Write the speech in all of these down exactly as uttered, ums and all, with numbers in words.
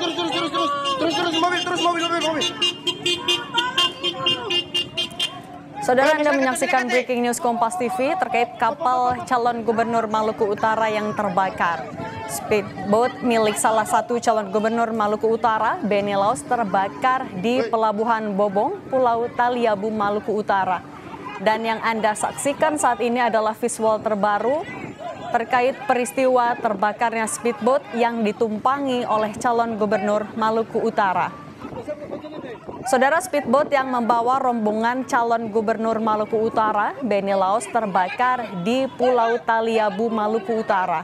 terus terus terus terus terus mobil terus mobil mobil mobil. Saudara, Anda menyaksikan breaking news Kompas T V terkait kapal calon gubernur Maluku Utara yang terbakar. Speedboat milik salah satu calon gubernur Maluku Utara, Benny Laos, terbakar di Pelabuhan Bobong, Pulau Taliabu, Maluku Utara. Dan yang Anda saksikan saat ini adalah visual terbaru terkait peristiwa terbakarnya speedboat yang ditumpangi oleh calon gubernur Maluku Utara. Saudara, speedboat yang membawa rombongan calon gubernur Maluku Utara, Benny Laos, terbakar di Pulau Taliabu, Maluku Utara.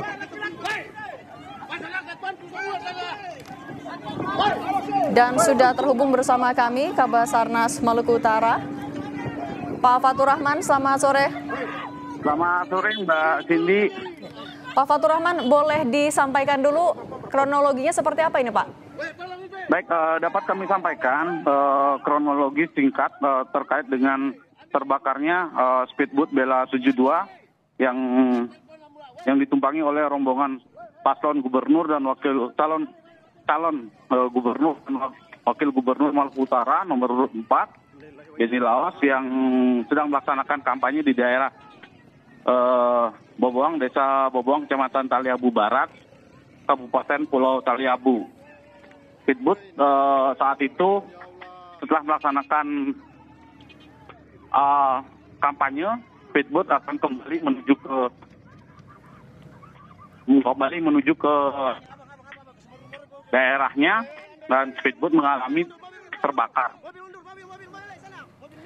Dan sudah terhubung bersama kami Kabasarnas Maluku Utara, Pak Fatur Rahman. Selamat sore. Selamat sore Mbak Cindy. Pak Fatur Rahman, boleh disampaikan dulu kronologinya seperti apa ini, Pak? Baik, uh, dapat kami sampaikan uh, kronologi singkat uh, terkait dengan terbakarnya uh, speedboat Bella tujuh puluh dua yang yang ditumpangi oleh rombongan paslon gubernur dan wakil calon calon uh, gubernur dan wakil gubernur Maluku Utara nomor empat, Benny Laos, yang sedang melaksanakan kampanye di daerah uh, Bobong, Desa Bobong, Kecamatan Taliabu Barat, Kabupaten Pulau Taliabu. Speedboat uh, saat itu setelah melaksanakan uh, kampanye, speedboat akan kembali menuju ke kembali menuju ke daerahnya dan speedboat mengalami terbakar.